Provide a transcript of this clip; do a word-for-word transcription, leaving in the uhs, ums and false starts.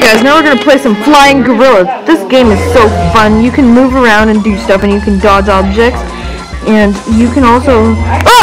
guys, now we're gonna play some Flying Gorilla. This game is so fun. You can move around and do stuff, and you can dodge objects, and you can also. Oh!